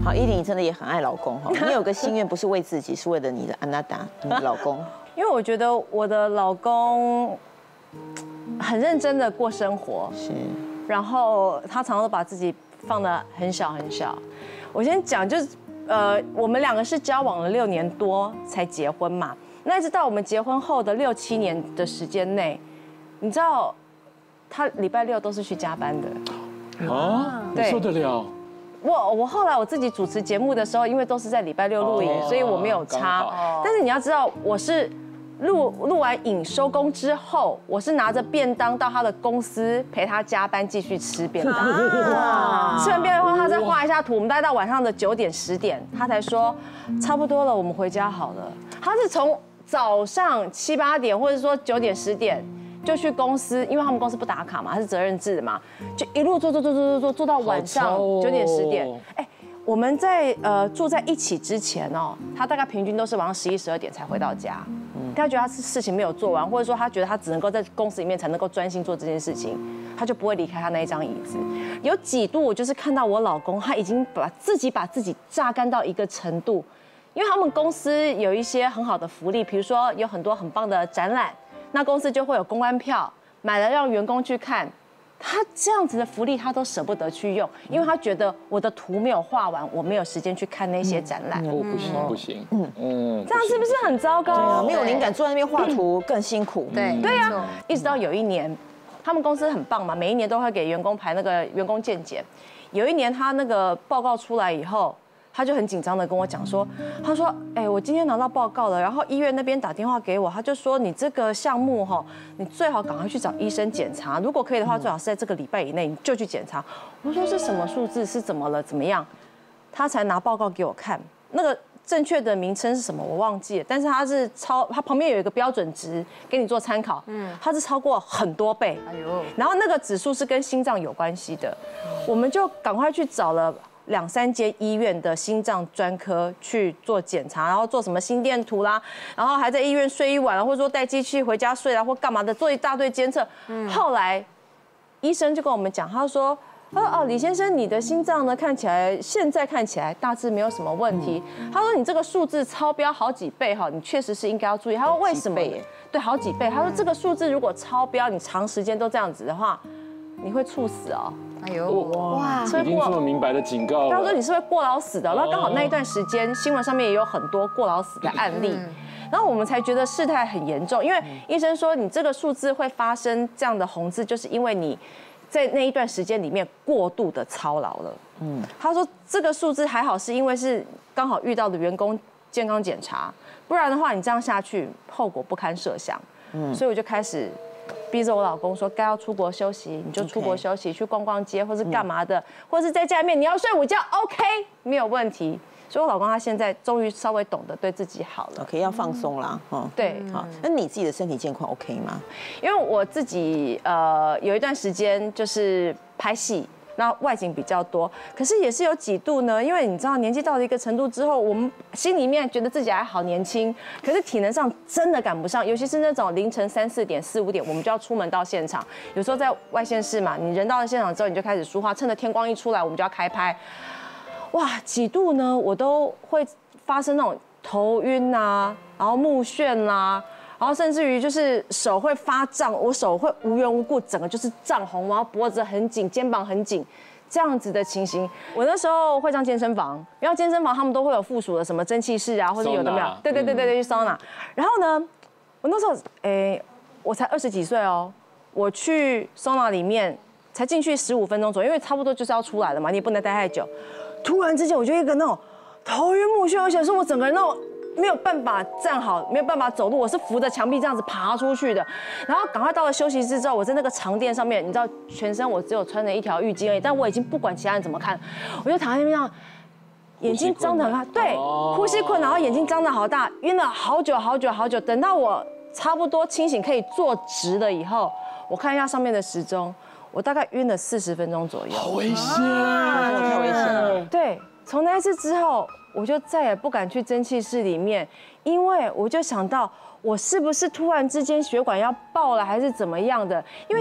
好，依琳真的也很爱老公哈。你有个心愿，不是为自己，是为了你的安娜达，你的老公。 因为我觉得我的老公很认真的过生活， 是， 然后他常常都把自己放得很小很小。我先讲，就是我们2个是交往了6年多才结婚嘛，那一直到我们结婚后的6、7年的时间内，你知道他礼拜6都是去加班的。 啊，你受得了？ 我后来我自己主持节目的时候，因为都是在礼拜6录影，所以我没有差。但是你要知道，我是录完影收工之后，我是拿着便当到他的公司陪他加班，继续吃便当。吃完便当后，他再画一下图，我们大概到晚上的9点10点，他才说差不多了，我们回家好了。他是从早上7、8点，或者说9点10点。就去公司，因为他们公司不打卡嘛，它是责任制的嘛，就一路做到晚上9点10点。哎，我们在住在一起之前哦，他大概平均都是晚上11、12点才回到家。他觉得他事情没有做完，或者说他觉得他只能够在公司里面才能够专心做这件事情，他就不会离开他那一张椅子。有几度我就是看到我老公他已经把自己榨干到一个程度，因为他们公司有一些很好的福利，比如说有很多很棒的展览。那公司就会有公关票，买了让员工去看。他这样子的福利他都舍不得去用，因为他觉得我的图没有画完，我没有时间去看那些展览。 不行， 这样是不是很糟糕？ 对啊，没有灵感，坐在那边画图更辛苦。 对啊，一直到有一年，他们公司很棒嘛，每一年都会给员工排那个员工健检。有一年他那个报告出来以后。他就很紧张的跟我讲说，他说，哎，我今天拿到报告了，然后医院那边打电话给我，他就说你这个项目哈，你最好赶快去找医生检查，如果可以的话，最好是在这个礼拜以内你就去检查。我说是什么数字？是怎么了？怎么样？他才拿报告给我看，那个正确的名称是什么我忘记了，但是他旁边有一个标准值给你做参考，它是超过很多倍，然后那个指数是跟心脏有关系的，我们就赶快去找了。2、3间医院的心脏专科去做检查，然后做什么心电图啦，然后还在医院睡一晚了，或者说带机器回家睡啦，或干嘛的，做一大堆监测。后来医生就跟我们讲，他说：“李先生，你的心脏呢现在看起来大致没有什么问题。他说你这个数字超标好几倍哈，你确实是应该要注意。他说为什么？对，好几倍。他说这个数字如果超标，你长时间都这样子的话，你会猝死哦。” 哎呦哇！已经这么明白的警告了。 他说你是会过劳死的，然后刚好那一段时间新闻上面也有很多过劳死的案例，然后我们才觉得事态很严重，因为医生说你这个数字会发生这样的红字，就是因为你在那一段时间里面过度的操劳了。他说这个数字还好是因为是刚好遇到的员工健康检查，不然的话你这样下去后果不堪设想。所以我就开始。逼着我老公说，该要出国休息你就出国休息，去逛逛街或是干嘛的，或是在家里面你要睡午觉 ，OK， 没有问题。所以我老公他现在终于稍微懂得对自己好了 ，OK， 要放松啦， 对， 好。那你自己的身体健康 OK 吗？ 因为我自己有一段时间就是拍戏。那外景比较多，可是也是有几度呢，因为你知道年纪到了一个程度之后，我们心里面觉得自己还好年轻，可是体能上真的赶不上，尤其是那种凌晨3、4点、4、5点，我们就要出门到现场。有时候在外县市嘛，你人到了现场之后，你就开始梳化，趁着天光一出来，我们就要开拍。哇，几度呢，我都会发生那种头晕啊，然后目眩啦。然后甚至于就是手会发胀，我手会无缘无故整个就是涨红，然后脖子很紧，肩膀很紧，这样子的情形。我那时候会上健身房，因为健身房他们都会有附属的什么蒸汽室啊，或者有的没有，对，去桑拿。然后呢，我那时候我才20几岁哦，我去桑拿里面才进去15分钟左右，因为差不多就是要出来了嘛，你也不能待太久。突然之间我就一个那种头晕目眩，而且是我整个人那种。没有办法站好，没有办法走路，我是扶着墙壁这样子爬出去的。然后赶快到了休息室之后，我在那个长垫上面，你知道，全身我只有穿了一条浴巾而已，但我已经不管其他人怎么看，我就躺在那边上，眼睛张得很大，对，呼吸困难，然后眼睛张得好大，晕了好久。等到我差不多清醒可以坐直了以后，我看一下上面的时钟，我大概晕了40分钟左右。 好危险， 太危险了。 对，从那一次之后。我就再也不敢去蒸汽室里面，因为我就想到我是不是突然之间血管要爆了，还是怎么样的？因为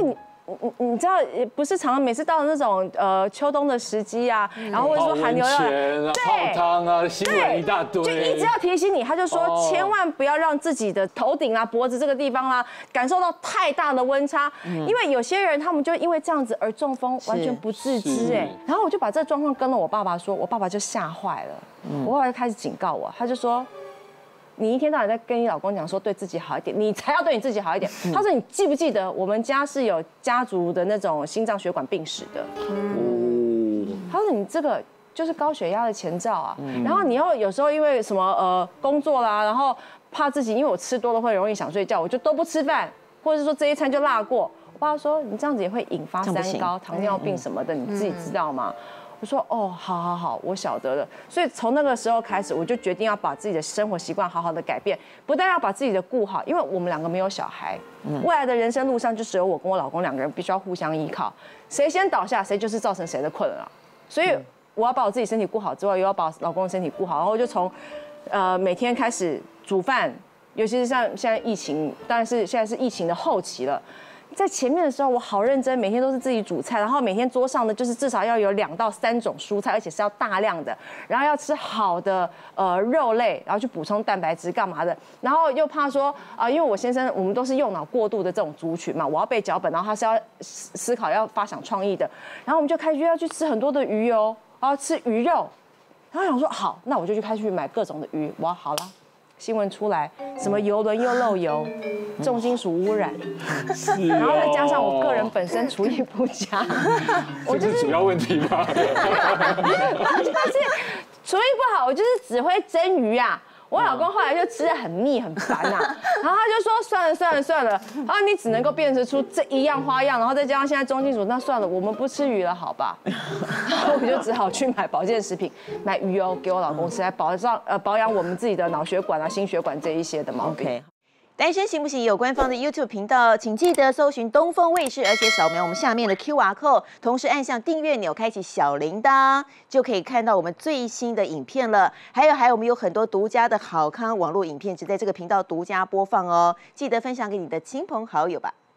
你知道，不是常常每次到那种秋冬的时机啊，然后或者说寒流啊， 泡汤啊，新闻一大堆， 就一直要提醒你，他就说千万不要让自己的头顶啊、脖子这个地方啊感受到太大的温差，因为有些人他们就因为这样子而中风，完全不自知哎。然后我就把这个状况跟了我爸爸说，我爸爸就吓坏了，我爸爸就开始警告我，他就说。你一天到晚在跟你老公讲说对自己好一点，你才要对你自己好一点。他说你记不记得我们家是有家族的那种心脏血管病史的？他说你这个就是高血压的前兆啊。然后你又有时候因为什么工作啦，然后怕自己因为我吃多了会容易想睡觉，我就都不吃饭，或者是说这一餐就落过。我爸说你这样子也会引发三高、糖尿病什么的，你自己知道吗？我说哦，好，我晓得了。所以从那个时候开始，我就决定要把自己的生活习惯好好的改变，不但要把自己的顾好，因为我们两个没有小孩，未来的人生路上就只有我跟我老公两个人，必须要互相依靠，谁先倒下，谁就是造成谁的困扰。所以我要把我自己身体顾好之外，又要把老公的身体顾好，然后就从每天开始煮饭，尤其是像现在疫情，当然是现在是疫情的后期了。在前面的时候，我好认真，每天都是自己煮菜，然后每天桌上的就是至少要有2到3种蔬菜，而且是要大量的，然后要吃好的肉类，然后去补充蛋白质干嘛的，然后又怕说因为我先生我们都是用脑过度的这种族群嘛，我要背脚本，然后他是要思考要发想创意的，然后我们就开始要去吃很多的鱼哦，然后吃鱼肉，然后想说好，那我就去开始去买各种的鱼，哇，好了。新闻出来，什么油轮又漏油，重金属污染，然后再加上我个人本身厨艺不佳， 这是主要问题吧？ 就是厨艺不好，我就是只会蒸鱼啊。我老公后来就吃得很腻很烦呐，然后他就说算了，然后你只能够辨识出这一样花样，然后再加上现在重金属，那算了，我们不吃鱼了，好吧？然后我就只好去买保健食品，买鱼油给我老公吃，来保养我们自己的脑血管啊、心血管这一些的毛病。 单身行不行？有官方的 YouTube 频道，请记得搜寻东风卫视，而且扫描我们下面的 QR code， 同时按下订阅钮，开启小铃铛，就可以看到我们最新的影片了。还有，我们有很多独家的好康网络影片，只在这个频道独家播放哦，记得分享给你的亲朋好友吧。